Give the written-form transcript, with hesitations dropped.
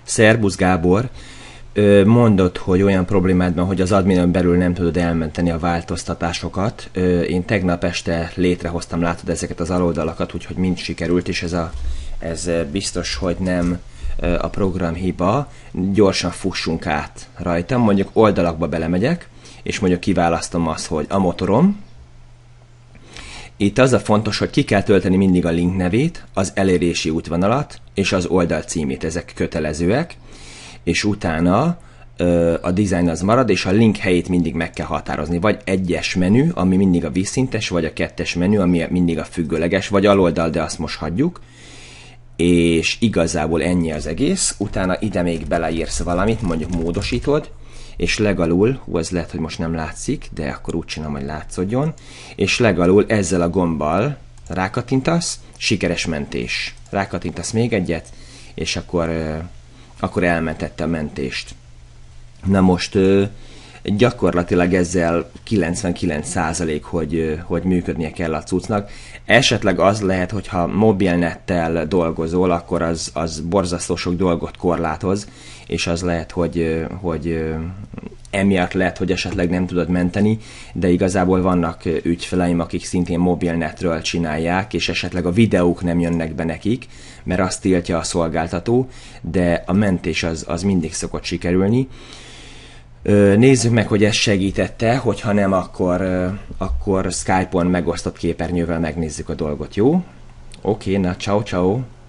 Szerbusz Gábor, mondott, hogy olyan problémád van, hogy az adminen belül nem tudod elmenteni a változtatásokat. Én tegnap este létrehoztam, látod ezeket az aloldalakat, úgyhogy mind sikerült, és ez biztos, hogy nem a program hiba. Gyorsan fussunk át rajta, mondjuk oldalakba belemegyek, és mondjuk kiválasztom azt, hogy a motorom. Itt az a fontos, hogy ki kell tölteni mindig a link nevét, az elérési útvonalat és az oldal címét, ezek kötelezőek, és utána a design az marad, és a link helyét mindig meg kell határozni. Vagy egyes menü, ami mindig a vízszintes, vagy a kettes menü, ami mindig a függőleges, vagy aloldal, de azt most hagyjuk. És igazából ennyi az egész. Utána ide még beleírsz valamit, mondjuk módosítod, és legalul, ez lehet, hogy most nem látszik, de akkor úgy csinálom, hogy látszódjon, és legalul ezzel a gombbal rákattintasz, sikeres mentés. Rákattintasz még egyet, és akkor elmentette a mentést. Na most gyakorlatilag ezzel 99% hogy működnie kell a cuccnak. Esetleg az lehet, hogyha mobilnettel dolgozol, akkor az borzasztó sok dolgot korlátoz, és az lehet, hogy emiatt lehet, hogy esetleg nem tudod menteni, de igazából vannak ügyfeleim, akik szintén mobilnetről csinálják, és esetleg a videók nem jönnek be nekik, mert azt tiltja a szolgáltató, de a mentés az mindig szokott sikerülni. Nézzük meg, hogy ez segítette, hogyha nem, akkor Skype-on megosztott képernyővel megnézzük a dolgot, jó? Oké, na ciao ciao.